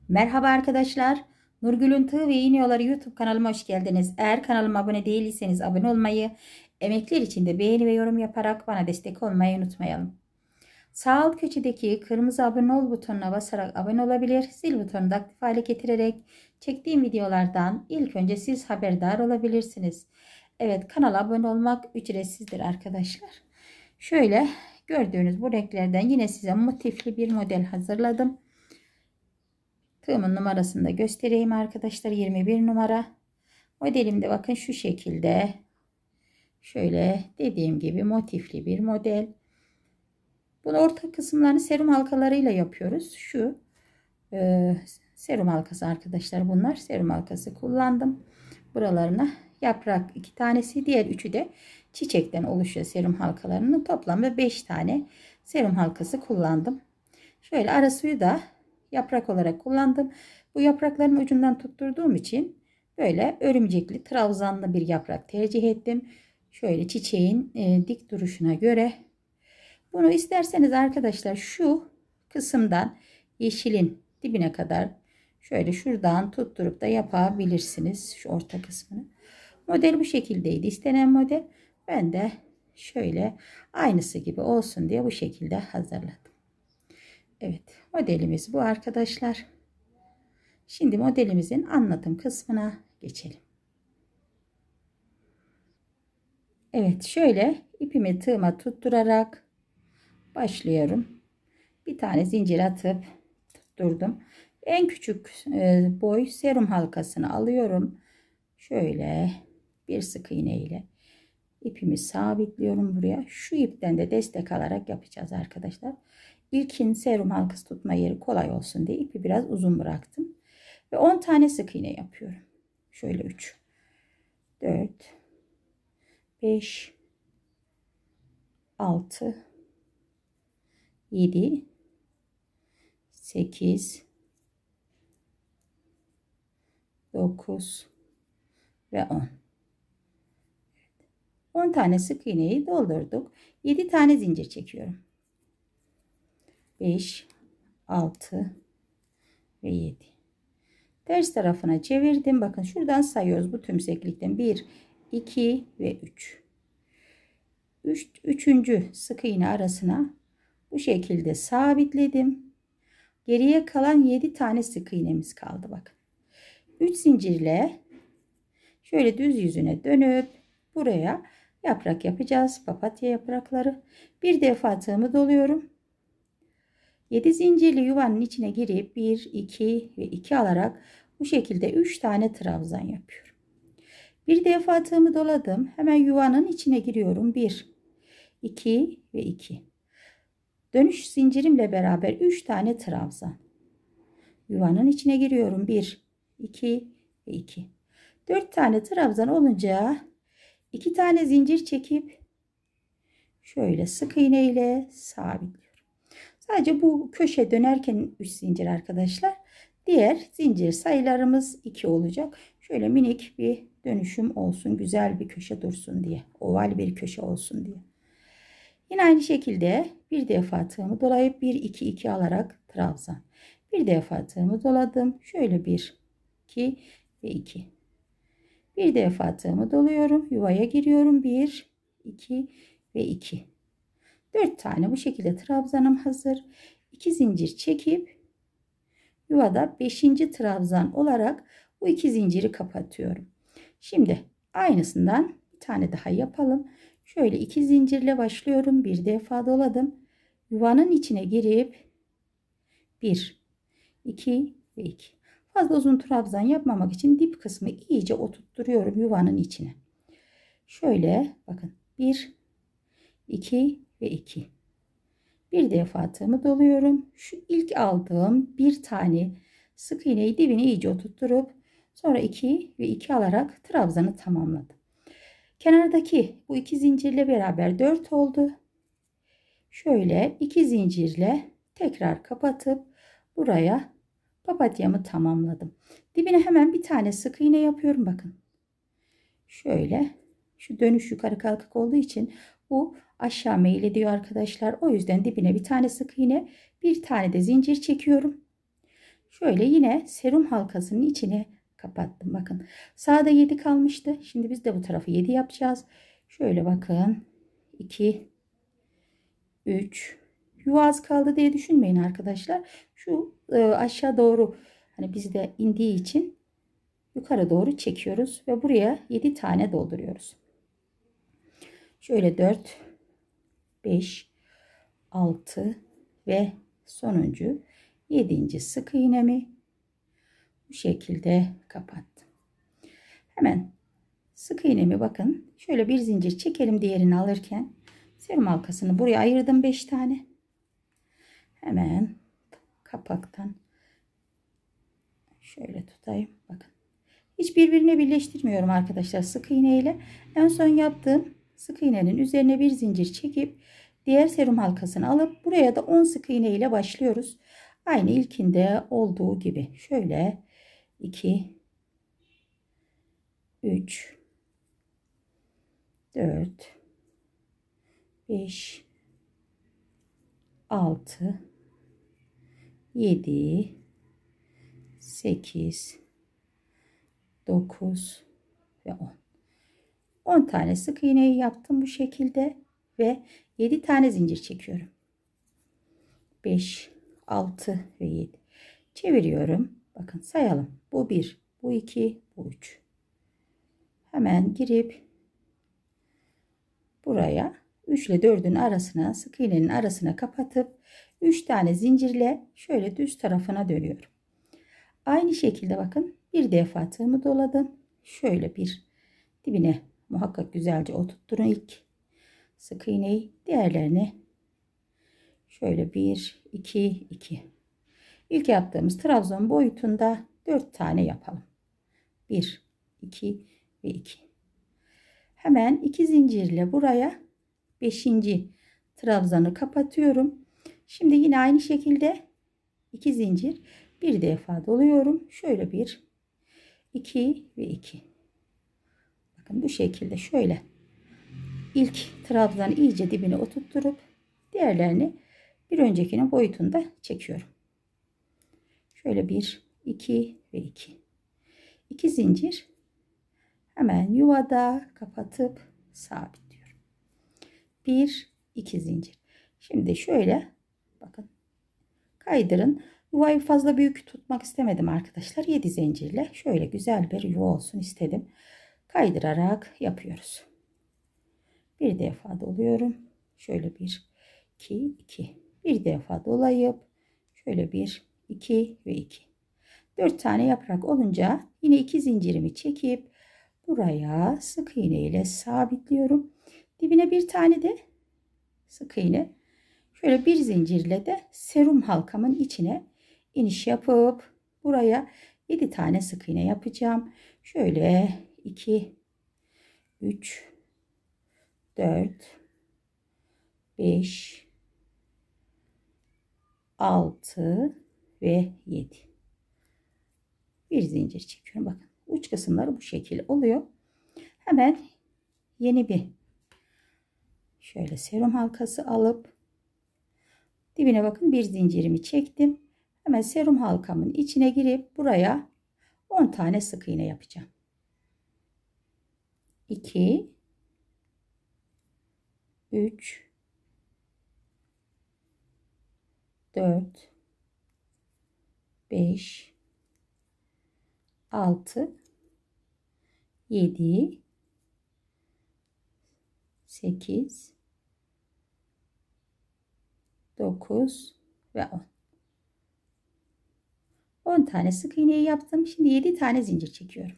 Merhaba arkadaşlar. Nurgül'ün Tığ ve İğne Yolları YouTube kanalıma hoş geldiniz. Eğer kanalıma abone değilseniz abone olmayı, emekler için de beğeni ve yorum yaparak bana destek olmayı unutmayalım. Sağ alt köşedeki kırmızı abone ol butonuna basarak abone olabilir, zil butonunu da aktif hale getirerek çektiğim videolardan ilk önce siz haberdar olabilirsiniz. Evet, kanala abone olmak ücretsizdir arkadaşlar. Şöyle gördüğünüz bu renklerden yine size motifli bir model hazırladım. Tığımın numarasını da göstereyim arkadaşlar. 21 numara. Modelimde bakın şu şekilde. Şöyle dediğim gibi motifli bir model. Bunu orta kısımlarını serum halkalarıyla yapıyoruz. Şu serum halkası arkadaşlar bunlar. Serum halkası kullandım. Buralarına yaprak 2 tanesi. Diğer 3'ü de çiçekten oluşuyor serum halkalarının. Toplamda 5 tane serum halkası kullandım. Şöyle ara suyu da yaprak olarak kullandım. Bu yaprakların ucundan tutturduğum için böyle örümcekli, trabzanlı bir yaprak tercih ettim. Şöyle çiçeğin dik duruşuna göre. Bunu isterseniz arkadaşlar şu kısımdan yeşilin dibine kadar şöyle şuradan tutturup da yapabilirsiniz. Şu orta kısmını. Model bu şekildeydi. İstenen model. Ben de şöyle aynısı gibi olsun diye bu şekilde hazırladım. Evet, modelimiz bu arkadaşlar. Şimdi modelimizin anlatım kısmına geçelim. Evet, şöyle ipimi tığıma tutturarak başlıyorum. Bir tane zincir atıp tutturdum. En küçük boy serum halkasını alıyorum. Şöyle bir sık iğne ile ipimi sabitliyorum buraya. Şu ipten de destek alarak yapacağız arkadaşlar. İlkin serum halkası tutma yeri kolay olsun diye ipi biraz uzun bıraktım. Ve 10 tane sık iğne yapıyorum. Şöyle 3, 4, 5, 6, 7, 8, 9 ve 10. 10 tane sık iğneyi doldurduk. 7 tane zincir çekiyorum. 5, 6 ve 7. Ters tarafına çevirdim. Bakın şuradan sayıyoruz bu tümseklikten. 1, 2 ve 3. Üçüncü sık iğne arasına bu şekilde sabitledim. Geriye kalan 7 tane sık iğnemiz kaldı. Bakın. 3 zincirle şöyle düz yüzüne dönüp buraya yaprak yapacağız. Papatya yaprakları. Bir defa tığımı doluyorum. 7 zincirli yuvanın içine girip 1, 2 ve 2 alarak bu şekilde 3 tane trabzan yapıyorum. Bir defa tığımı doladım. Hemen yuvanın içine giriyorum. 1, 2 ve 2. Dönüş zincirimle beraber 3 tane trabzan. Yuvanın içine giriyorum. 1, 2 ve 2. 4 tane trabzan olunca 2 tane zincir çekip şöyle sık iğne ile sabitliyorum. Sadece bu köşe dönerken 3 zincir arkadaşlar. Diğer zincir sayılarımız 2 olacak. Şöyle minik bir dönüşüm olsun. Güzel bir köşe dursun diye. Oval bir köşe olsun diye. Yine aynı şekilde bir defa tığımı dolayıp 1, 2, 2 alarak trabzan. Bir defa tığımı doladım. Şöyle 1, 2 ve 2. Bir defa tığımı doluyorum. Yuvaya giriyorum. 1, 2 ve 2. 4 tane bu şekilde trabzanım hazır. 2 zincir çekip yuvada 5. trabzan olarak bu 2 zinciri kapatıyorum. Şimdi aynısından bir tane daha yapalım. Şöyle 2 zincirle başlıyorum. Bir defa doladım. Yuvanın içine girip 1, 2 ve 2. Fazla uzun trabzan yapmamak için dip kısmı iyice oturtturuyorum yuvanın içine. Şöyle bakın 1, 2 ve 2. Bir defa tığımı doluyorum. Şu ilk aldığım bir tane sık iğneyi dibine iyice oturtturup sonra 2 ve 2 alarak trabzanı tamamladım. Kenardaki bu 2 zincirle beraber 4 oldu. Şöyle 2 zincirle tekrar kapatıp buraya papatyamı tamamladım. Dibine hemen bir tane sık iğne yapıyorum bakın. Şöyle şu dönüş yukarı kalkık olduğu için bu aşağı meyil ediyor arkadaşlar. O yüzden dibine bir tane sık iğne, bir tane de zincir çekiyorum. Şöyle yine serum halkasının içine kapattım. Bakın sağda 7 kalmıştı. Şimdi biz de bu tarafı 7 yapacağız. Şöyle bakın 2 3 yuva az kaldı diye düşünmeyin arkadaşlar. Şu aşağı doğru hani bizde indiği için yukarı doğru çekiyoruz ve buraya 7 tane dolduruyoruz. Şöyle 4 5 6 ve sonuncu 7. sık iğnemi bu şekilde kapattım. Hemen sık iğnemi bakın şöyle bir zincir çekelim diğerini alırken serum halkasını buraya ayırdım 5 tane. Hemen kapaktan şöyle tutayım. Bakın. Hiç birbirine birleştirmiyorum arkadaşlar sık iğne ile. En son yaptığım sık iğnenin üzerine bir zincir çekip diğer serum halkasını alıp buraya da 10 sık iğne ile başlıyoruz. Aynı ilkinde olduğu gibi. Şöyle 2 3 4 5 6 7 8 9 ve 10. 10 tane sık iğneyi yaptım bu şekilde ve 7 tane zincir çekiyorum. 5 6 ve 7 çeviriyorum. Bakın sayalım. Bu 1, bu 2, bu 3. Hemen girip buraya 3 ile 4'ün arasına sık iğnenin arasına kapatıp 3 tane zincirle şöyle düz tarafına dönüyorum. Aynı şekilde bakın bir defa tığımı doladım. Şöyle bir dibine muhakkak güzelce oturtturun ilk sık iğneyi. Diğerlerini şöyle 1 2 2. İlk yaptığımız trabzan boyutunda 4 tane yapalım. 1 2 ve 2. Hemen 2 zincirle buraya 5. trabzanı kapatıyorum. Şimdi yine aynı şekilde 2 zincir bir defa doluyorum. Şöyle 1 2 ve 2. Bakın bu şekilde şöyle ilk trabzanı iyice dibine oturtturup diğerlerini bir öncekinin boyutunda çekiyorum. Şöyle 1 2 ve 2. 2 zincir hemen yuvada kapatıp sabitliyorum. 1 2 zincir. Şimdi şöyle bakın kaydırın. Yuvayı fazla büyük tutmak istemedim arkadaşlar. 7 zincirle şöyle güzel bir yuva olsun istedim. Kaydırarak yapıyoruz. Bir defa doluyorum. Şöyle 1 2 2. Bir defa dolayıp şöyle 1 2 ve 2. 4 tane yaprak olunca yine 2 zincirimi çekip buraya sık iğne ile sabitliyorum. Dibine bir tane de sık iğne. Şöyle bir zincirle de serum halkamın içine iniş yapıp buraya 7 tane sık iğne yapacağım. Şöyle 2 3 4 5 6 ve 7. Bir zincir çekiyorum. Bakın uç kısımları bu şekilde oluyor. Hemen yeni bir şöyle serum halkası alıp dibine bakın bir zincirimi çektim. Hemen serum halkamın içine girip buraya 10 tane sık iğne yapacağım. 2 3 4 5 6 7 8 9 ve 10. 10 tane sık iğneyi yaptım. Şimdi 7 tane zincir çekiyorum.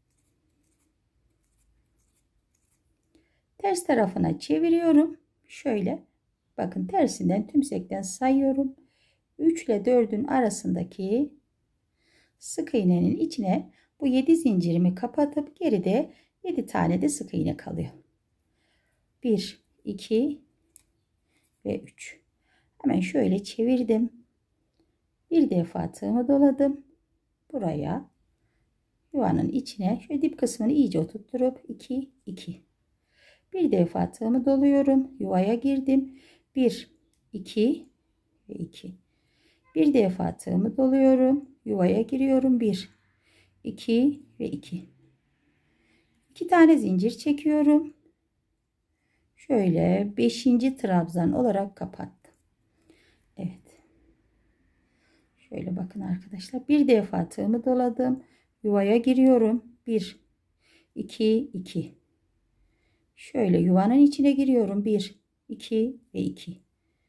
Ters tarafına çeviriyorum. Şöyle bakın tersinden tümsekten sayıyorum. 3 ile 4'ün arasındaki sık iğnenin içine bu 7 zincirimi kapatıp geride 7 tane de sık iğne kalıyor. 1 2 ve 3. Hemen şöyle çevirdim. Bir defa tığımı doladım. Buraya yuvanın içine şöyle dip kısmını iyice oturtturup 2 2. Bir defa tığımı doluyorum. Yuvaya girdim. 1 2 ve 2. Bir defa tığımı doluyorum. yuvaya giriyorum. 1, 2 ve 2. 2 tane zincir çekiyorum. Şöyle 5. trabzan olarak kapattım. Evet. Şöyle bakın arkadaşlar. Bir defa tığımı doladım. Yuvaya giriyorum. 1, 2, 2. Şöyle yuvanın içine giriyorum. 1, 2 ve 2.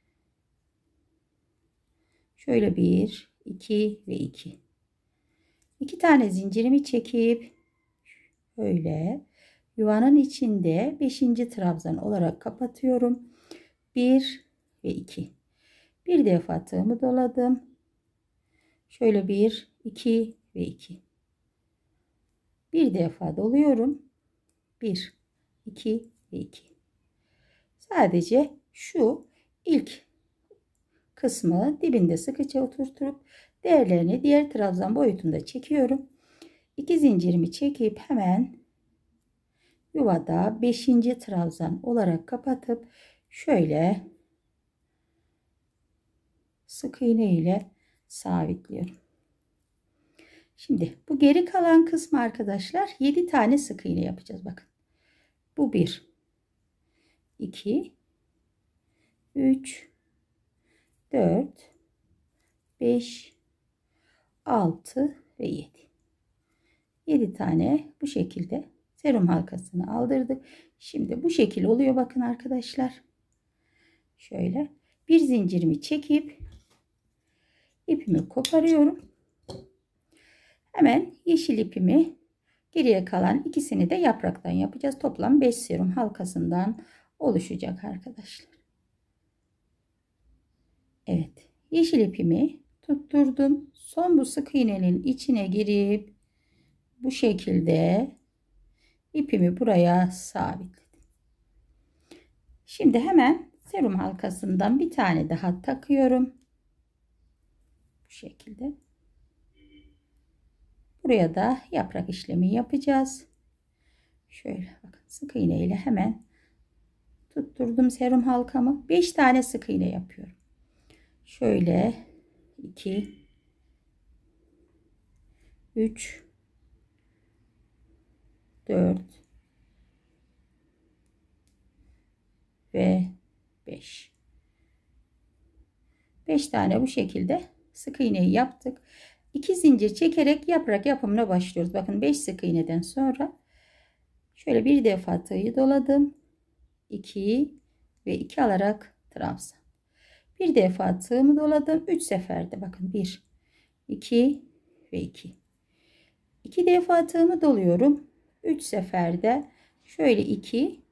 Şöyle 1, 2 ve 2. 2 tane zincirimi çekip böyle yuvanın içinde 5. trabzan olarak kapatıyorum. 1 ve 2. Bir defa tığımı doladım. Şöyle 1, 2 ve 2. Bir defa doluyorum. 1, 2 ve 2. Sadece şu ilk kısmı dibinde sıkıca oturtup değerlerini diğer trabzan boyutunda çekiyorum. 2 zincirimi çekip hemen yuvada 5. trabzan olarak kapatıp şöyle sık iğne ile sabitliyorum. Şimdi bu geri kalan kısmı arkadaşlar 7 tane sık iğne yapacağız. Bakın. Bu 1, 2, 3, 4, 5, 6 ve 7. 7 tane bu şekilde serum halkasını aldırdık. Şimdi bu şekil oluyor bakın arkadaşlar. Şöyle bir zincirimi çekip ipimi koparıyorum. Hemen yeşil ipimi geriye kalan ikisini de yapraktan yapacağız. Toplam 5 serum halkasından oluşacak arkadaşlar. Evet. Yeşil ipimi tutturdum. Son bu sık iğnenin içine girip bu şekilde ipimi buraya sabitledim. Şimdi hemen serum halkasından bir tane daha takıyorum. Bu şekilde. Buraya da yaprak işlemi yapacağız. Şöyle bakın sık iğne ile hemen tutturdum serum halkamı. 5 tane sık iğne yapıyorum. Şöyle 2, 3, 4 ve 5. 5 tane bu şekilde sık iğneyi yaptık. 2 zincir çekerek yaprak yapımına başlıyoruz. Bakın 5 sık iğneden sonra şöyle bir defa tığı doladım. 2 ve 2 alarak trabzan. Bir defa tığımı doladım. 3 seferde bakın 1, 2 ve 2. 2 defa tığımı doluyorum. 3 seferde şöyle 2,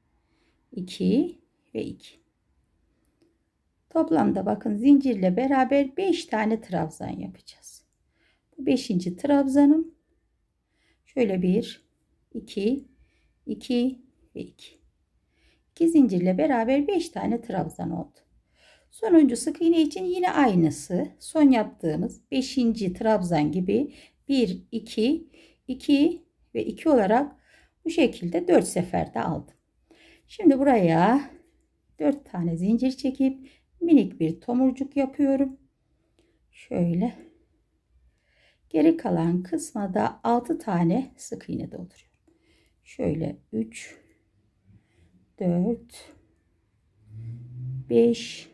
2 ve 2. Toplamda bakın zincirle beraber 5 tane trabzan yapacağız. Bu 5. trabzanım. Şöyle 1, 2, 2 ve 2. 2 zincirle beraber 5 tane trabzan oldu. Sonuncu sık iğne için yine aynısı. Son yaptığımız 5. trabzan gibi 1, 2, 2 ve 2 olarak bu şekilde 4 seferde aldım. Şimdi buraya 4 tane zincir çekip minik bir tomurcuk yapıyorum. Şöyle. Geri kalan kısma da 6 tane sık iğne dolduruyorum. Şöyle 3, 4, 5,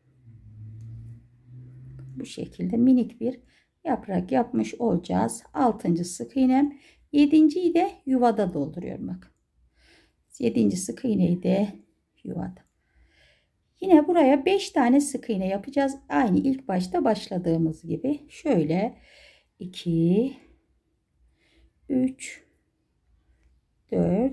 bu şekilde minik bir yaprak yapmış olacağız. 6. sık iğnem. 7.'yi de yuvada dolduruyorum. Bakın. 7. sık iğneyi de yuvada. Yine buraya 5 tane sık iğne yapacağız. Aynı ilk başta başladığımız gibi. Şöyle 2, 3, 4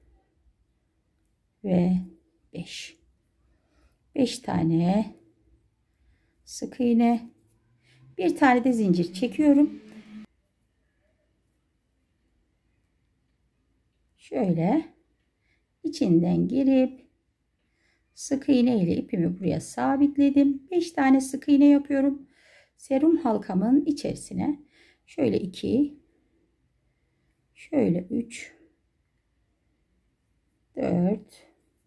ve 5. 5 tane sık iğne. Bir tane de zincir çekiyorum. Şöyle içinden girip sık iğne ile ipimi buraya sabitledim. 5 tane sık iğne yapıyorum. Serum halkamın içerisine şöyle 2, şöyle 3, 4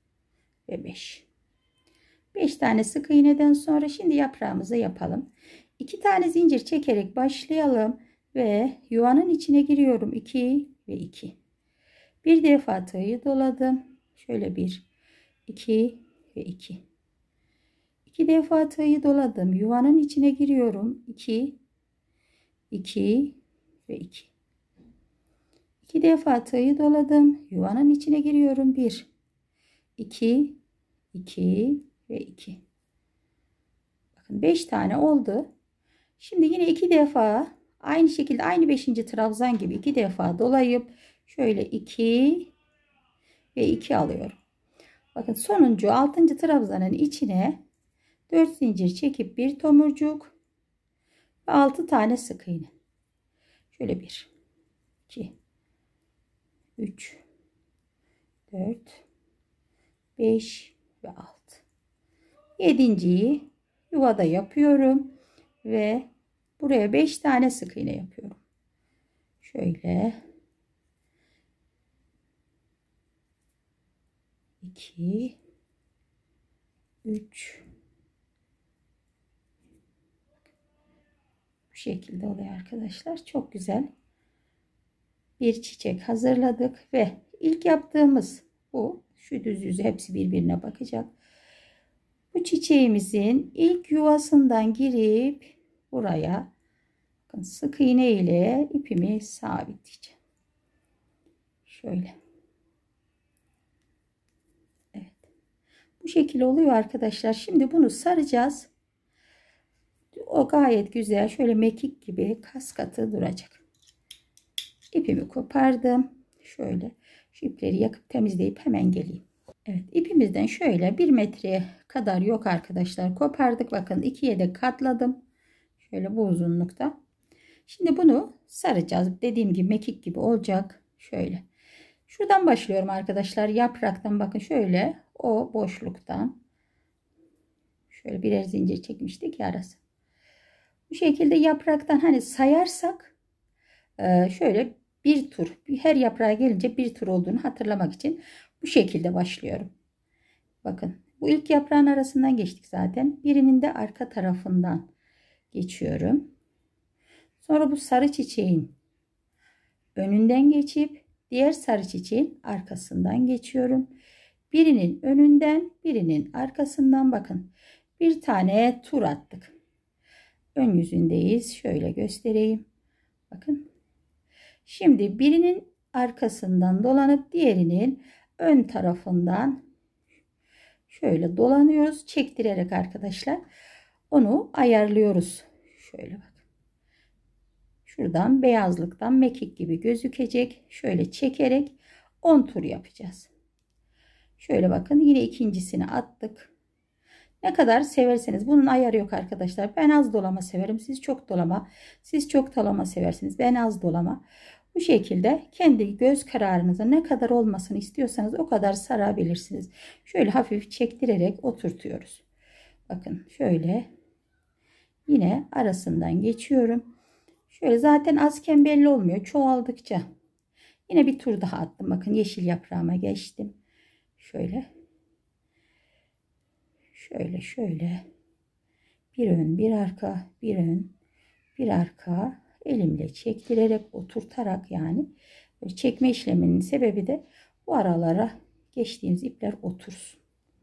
ve 5. 5 tane sık iğneden sonra şimdi yaprağımızı yapalım. 2 tane zincir çekerek başlayalım ve yuvanın içine giriyorum. 2 ve 2. Bir defa tığı doladım. Şöyle 1, 2 ve 2. 2 defa tığı doladım. Yuvanın içine giriyorum. 2, 2 ve 2. 2 defa tığı doladım. Yuvanın içine giriyorum. 1, 2, 2 ve 2. Bakın 5 tane oldu. Şimdi yine 2 defa aynı şekilde aynı 5. trabzan gibi 2 defa dolayıp şöyle 2 ve 2 alıyorum. Bakın sonuncu 6. trabzanın içine 4 zincir çekip bir tomurcuk ve 6 tane sık iğne. Şöyle 1, 2, 3, 4, 5 ve 6. 7.'yi yuvada yapıyorum ve buraya 5 tane sık iğne yapıyorum. Şöyle 2, 3, bu şekilde oluyor arkadaşlar. Çok güzel bir çiçek hazırladık ve ilk yaptığımız bu. Şu düz yüzü hepsi birbirine bakacak. Bu çiçeğimizin ilk yuvasından girip buraya bakın sık iğne ile ipimi sabitleyeceğim. Şöyle. Evet. Bu şekilde oluyor arkadaşlar. Şimdi bunu saracağız. O gayet güzel. Şöyle mekik gibi kaskatı duracak. İpimi kopardım. Şöyle şu ipleri yakıp temizleyip hemen geleyim. Evet, ipimizden şöyle 1 metreye kadar yok arkadaşlar. Kopardık. Bakın 2'ye de katladım. Şöyle bu uzunlukta. Şimdi bunu saracağız. Dediğim gibi mekik gibi olacak. Şöyle. Şuradan başlıyorum arkadaşlar. Yapraktan bakın şöyle o boşluktan. Şöyle birer zincir çekmiştik ya arası. Bu şekilde yapraktan hani sayarsak şöyle bir tur. Her yaprağa gelince bir tur olduğunu hatırlamak için bu şekilde başlıyorum. Bakın bu ilk yaprağın arasından geçtik zaten. Birinin de arka tarafından geçiyorum. Sonra bu sarı çiçeğin önünden geçip diğer sarı çiçeğin arkasından geçiyorum. Birinin önünden birinin arkasından bakın. Bir tane tur attık. Ön yüzündeyiz. Şöyle göstereyim. Bakın. Şimdi birinin arkasından dolanıp diğerinin ön tarafından şöyle dolanıyoruz. Çektirerek arkadaşlar onu ayarlıyoruz. Şöyle bak. Şuradan beyazlıktan mekik gibi gözükecek. Şöyle çekerek 10 tur yapacağız. Şöyle bakın yine ikincisini attık. Ne kadar severseniz bunun ayarı yok arkadaşlar. Ben az dolama severim. Siz çok dolama. Siz çok dolama seversiniz. Ben az dolama. Bu şekilde kendi göz kararınıza ne kadar olmasını istiyorsanız o kadar sarabilirsiniz. Şöyle hafif çektirerek oturtuyoruz. Bakın şöyle yine arasından geçiyorum. Şöyle zaten azken belli olmuyor. Çoğaldıkça yine bir tur daha attım. Bakın yeşil yaprağıma geçtim. Şöyle bir ön bir arka bir ön bir arka elimle çektirerek oturtarak yani böyle çekme işleminin sebebi de bu aralara geçtiğimiz ipler otursun.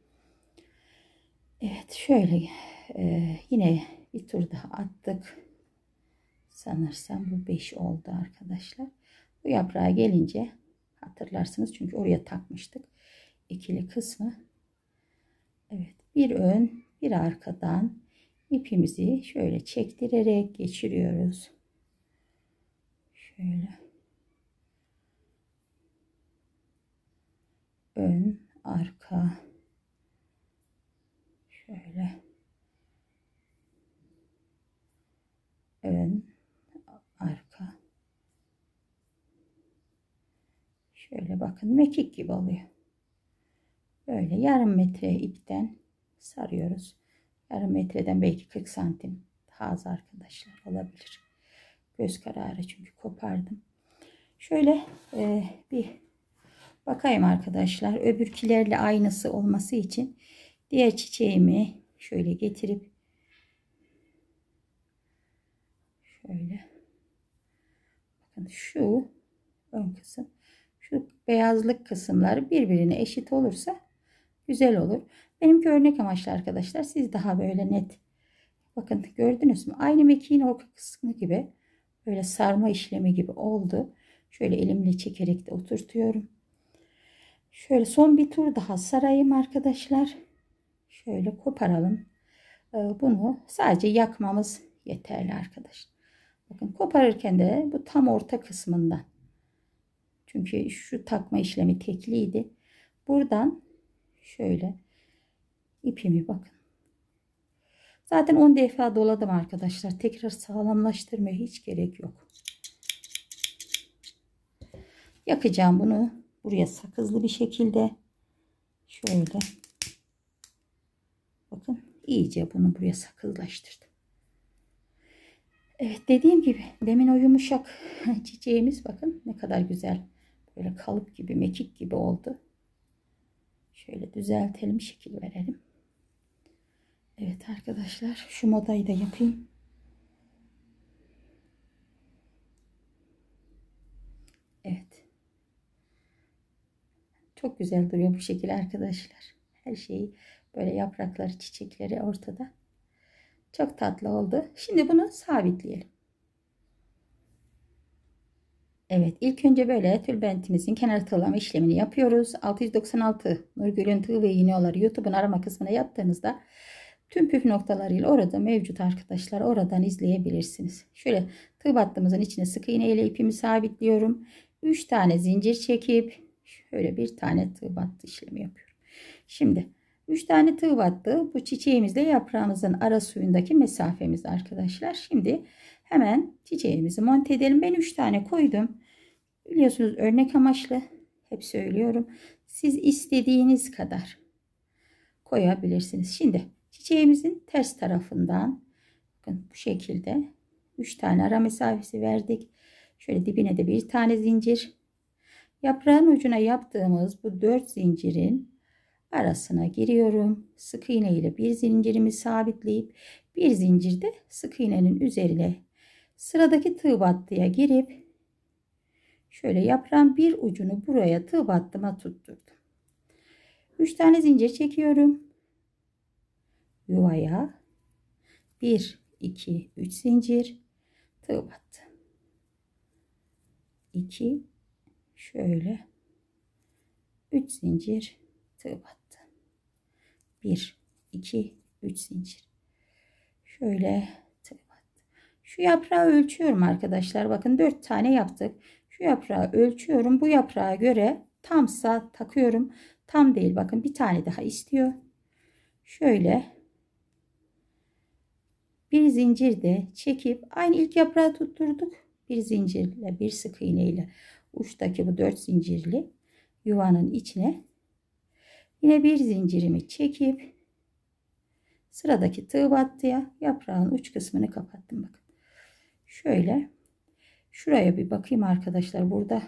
Evet şöyle yine bir tur daha attık. Sanırsam bu 5 oldu arkadaşlar. Bu yaprağa gelince hatırlarsınız çünkü oraya takmıştık ikili kısmı. Evet bir ön bir arkadan ipimizi şöyle çektirerek geçiriyoruz. Şöyle ön arka şöyle ön arka şöyle bakın mekik gibi oluyor. Böyle yarım metre ipten sarıyoruz. Yarım metreden belki 40 santim daha az arkadaşlar olabilir. Göz kararı çünkü kopardım. Şöyle bir bakayım arkadaşlar. Öbürkilerle aynısı olması için diğer çiçeğimi şöyle getirip Şöyle. Bakın şu ön kısım, şu beyazlık kısımları birbirine eşit olursa güzel olur. Benimki örnek amaçlı arkadaşlar. Siz daha böyle net. Bakın gördünüz mü? Aynı mekiğin orta kısmı gibi böyle sarma işlemi gibi oldu. Şöyle elimle çekerek de oturtuyorum. Şöyle son bir tur daha sarayım arkadaşlar. Şöyle koparalım. Bunu sadece yakmamız yeterli arkadaşlar. Bakın koparırken de bu tam orta kısmından. Çünkü şu takma işlemi tekliydi. Buradan şöyle ipimi bakın. Zaten 10 defa doladım arkadaşlar. Tekrar sağlamlaştırmaya hiç gerek yok. Yakacağım bunu. Buraya sakızlı bir şekilde. Şöyle. Bakın iyice bunu buraya sakızlaştırdım. Evet, dediğim gibi demin o yumuşak çiçeğimiz bakın ne kadar güzel. Böyle kalıp gibi, mekik gibi oldu. Şöyle düzeltelim, şekil verelim. Evet arkadaşlar, şu modayı da yapayım. Evet. Çok güzel duruyor bu şekil arkadaşlar. Her şeyi böyle yaprakları, çiçekleri ortada. Çok tatlı oldu. Şimdi bunu sabitleyelim. Evet, ilk önce böyle tülbentimizin kenar tığlama işlemini yapıyoruz. 696 Nurgül'ün Tığ ve İğneoları YouTube'un arama kısmına yaptığınızda tüm püf noktalarıyla orada mevcut arkadaşlar. Oradan izleyebilirsiniz. Şöyle tığ battığımızın içine sık iğne ile ipimi sabitliyorum. 3 tane zincir çekip şöyle bir tane tığ battı işlemi yapıyorum. Şimdi 3 tane tığ battı. Bu çiçeğimizle yaprağımızın ara suyundaki mesafemiz arkadaşlar. Şimdi hemen çiçeğimizi monte edelim. Ben 3 tane koydum. Biliyorsunuz örnek amaçlı hep söylüyorum. Siz istediğiniz kadar koyabilirsiniz. Şimdi çiçeğimizin ters tarafından bakın bu şekilde 3 tane ara mesafesi verdik. Şöyle dibine de bir tane zincir. Yaprağın ucuna yaptığımız bu 4 zincirin arasına giriyorum. Sık iğne ile bir zincirimi sabitleyip bir zincir de sık iğnenin üzerine sıradaki tığ battıya girip şöyle yaprağın bir ucunu buraya tığ battıma tutturdum. 3 tane zincir çekiyorum. Yuvaya 1 2 3 zincir tığ battı. 2 şöyle 3 zincir tığ battı. 1 2 3 zincir şöyle tığ battı. Şu yaprağı ölçüyorum arkadaşlar. Bakın 4 tane yaptık. Şu yaprağı ölçüyorum. Bu yaprağa göre tamsa takıyorum. Tam değil. Bakın bir tane daha istiyor. Şöyle bir zincir de çekip aynı ilk yaprağı tutturduk. Bir zincirle bir sık iğne ile uçtaki bu 4 zincirli yuvanın içine yine bir zincirimi çekip sıradaki tığ battıya yaprağın uç kısmını kapattım. Bakın şöyle şuraya bir bakayım arkadaşlar. Burada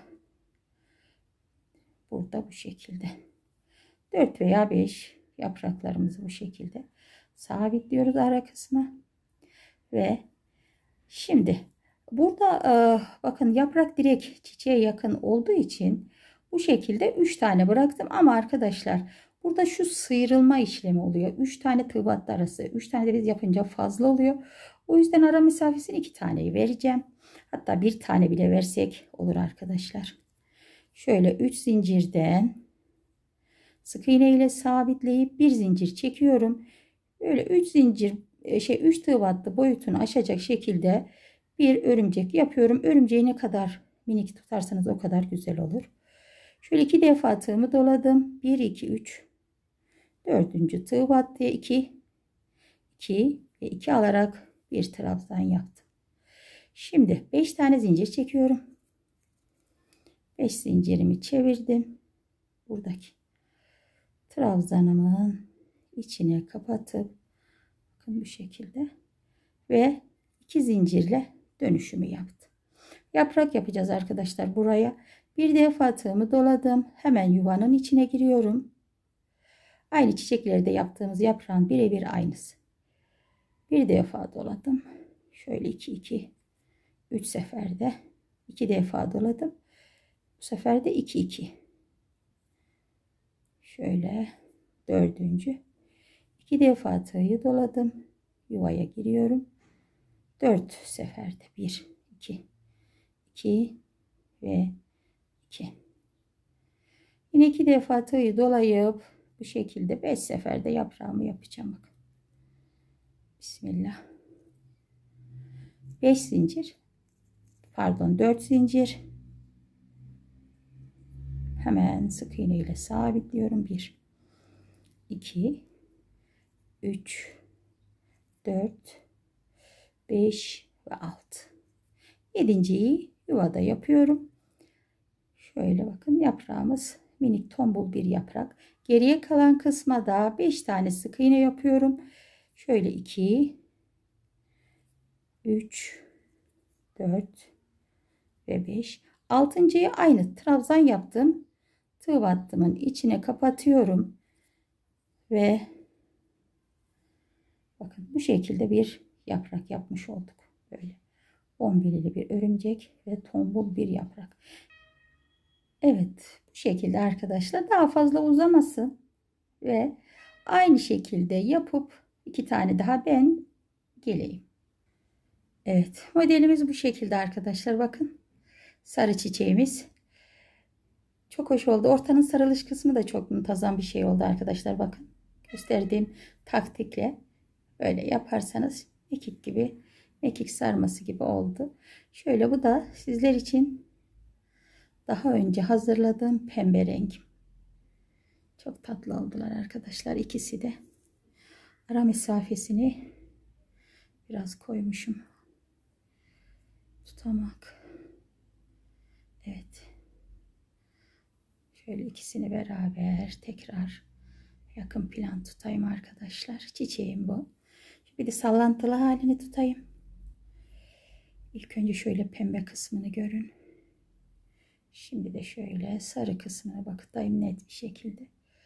bu şekilde 4 veya 5 yapraklarımızı bu şekilde sabitliyoruz ara kısmı. Ve şimdi burada bakın yaprak direkt çiçeğe yakın olduğu için bu şekilde 3 tane bıraktım ama arkadaşlar burada şu sıyrılma işlemi oluyor. 3 tane tığ battı arası. 3 tane de biz yapınca fazla oluyor. O yüzden ara mesafesini 2 taneyi vereceğim. Hatta bir tane bile versek olur arkadaşlar. Şöyle 3 zincirden sık iğne ile sabitleyip bir zincir çekiyorum. Böyle 3 zincir 3 tığ battı boyutunu aşacak şekilde bir örümcek yapıyorum. Örümceği ne kadar minik tutarsanız o kadar güzel olur. Şöyle 2 defa tığımı doladım. 1 2 3 4. tığ battıya 2 2 ve 2 alarak bir trabzan yaptım. Şimdi 5 tane zincir çekiyorum. 5 zincirimi çevirdim. Buradaki trabzanımın içine kapatıp bakın bu şekilde ve 2 zincirle dönüşümü yaptım. Yaprak yapacağız arkadaşlar buraya. Bir defa tığımı doladım. Hemen yuvanın içine giriyorum. Aynı çiçeklerde yaptığımız yaprağın birebir aynısı. Bir defa doladım. Şöyle 2 2 3 seferde 2 defa doladım. Bu sefer de 2 2. Şöyle dördüncü. 2 defa tığı doladım. Yuvaya giriyorum. 4 seferde 1 2 2 ve 2. Yine 2 defa tığı dolayıp bu şekilde 5 seferde yaprağımı yapacağım. Bakın. Bismillah. 5 zincir. Pardon, 4 zincir. Hemen sık iğne ile sabitliyorum. 1 2 3 4 5 ve 6. 7.'yi yuvada yapıyorum. Şöyle bakın, yaprağımız minik tombul bir yaprak. Geriye kalan kısma da 5 tane sık iğne yapıyorum. Şöyle 2 3 4 ve 5. 6.'yı aynı trabzan yaptım. Tığ battımın içine kapatıyorum ve bakın bu şekilde bir yaprak yapmış olduk. Böyle bombeli bir örümcek ve tombul bir yaprak. Evet, bu şekilde arkadaşlar, daha fazla uzamasın ve aynı şekilde yapıp 2 tane daha ben geleyim. Evet, modelimiz bu şekilde arkadaşlar. Bakın, sarı çiçeğimiz çok hoş oldu. Ortanın sarılış kısmı da çok muntazam bir şey oldu arkadaşlar. Bakın, gösterdiğim taktikle böyle yaparsanız mekik gibi, mekik sarması gibi oldu. Şöyle, bu da sizler için daha önce hazırladığım pembe renk. Çok tatlı oldular arkadaşlar, ikisi de. Ara mesafesini biraz koymuşum. Tutamak. Evet. Şöyle ikisini beraber tekrar yakın plan tutayım arkadaşlar. Çiçeğim bu. Bir de sallantılı halini tutayım. İlk önce şöyle pembe kısmını görün. Şimdi de şöyle sarı kısmına bakayım net bir şekilde.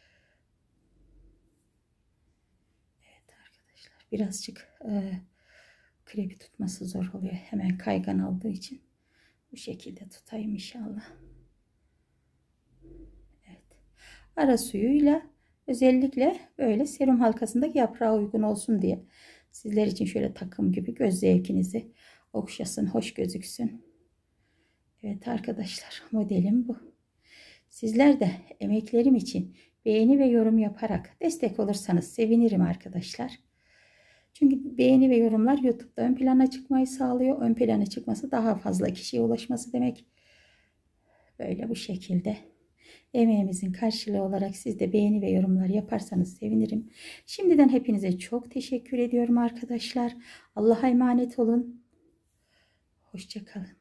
Evet arkadaşlar, birazcık krepi tutması zor oluyor. Hemen kaygan olduğu için bu şekilde tutayım inşallah. Evet. Ara suyuyla özellikle böyle serum halkasındaki yaprağa uygun olsun diye sizler için şöyle takım gibi, göz zevkinizi okşasın, hoş gözüksün. Evet arkadaşlar, modelim bu. Sizler de emeklerim için beğeni ve yorum yaparak destek olursanız sevinirim arkadaşlar. Çünkü beğeni ve yorumlar YouTube'da ön plana çıkmayı sağlıyor. Ön plana çıkması daha fazla kişiye ulaşması demek. Böyle bu şekilde emeğimizin karşılığı olarak siz de beğeni ve yorumlar yaparsanız sevinirim. Şimdiden hepinize çok teşekkür ediyorum arkadaşlar. Allah'a emanet olun. Hoşça kalın.